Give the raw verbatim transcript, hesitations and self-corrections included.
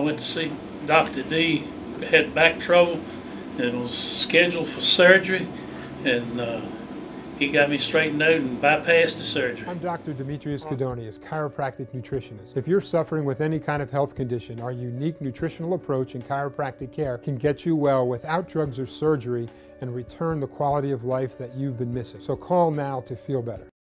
went to see Doctor D, had back trouble, and was scheduled for surgery, and uh, he got me straightened out and bypassed the surgery. I'm Doctor Demetrios, Kydonieus, chiropractic nutritionist. If you're suffering with any kind of health condition, our unique nutritional approach in chiropractic care can get you well without drugs or surgery and return the quality of life that you've been missing. So call now to feel better.